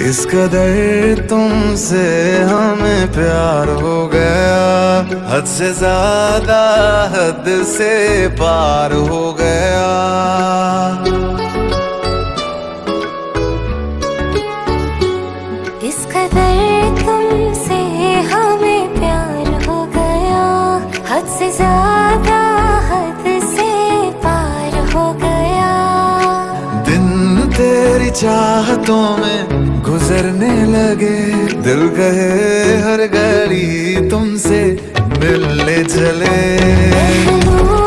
इस कदर तुमसे हमें प्यार हो गया, हद से ज्यादा हद से पार हो गया। इस कदर तुमसे हमें प्यार हो गया, हद से ज्यादा हद से पार हो गया। दिन तेरी चाहतों में गुजरने लगे, दिल कहे हर घड़ी तुमसे मिलने चले।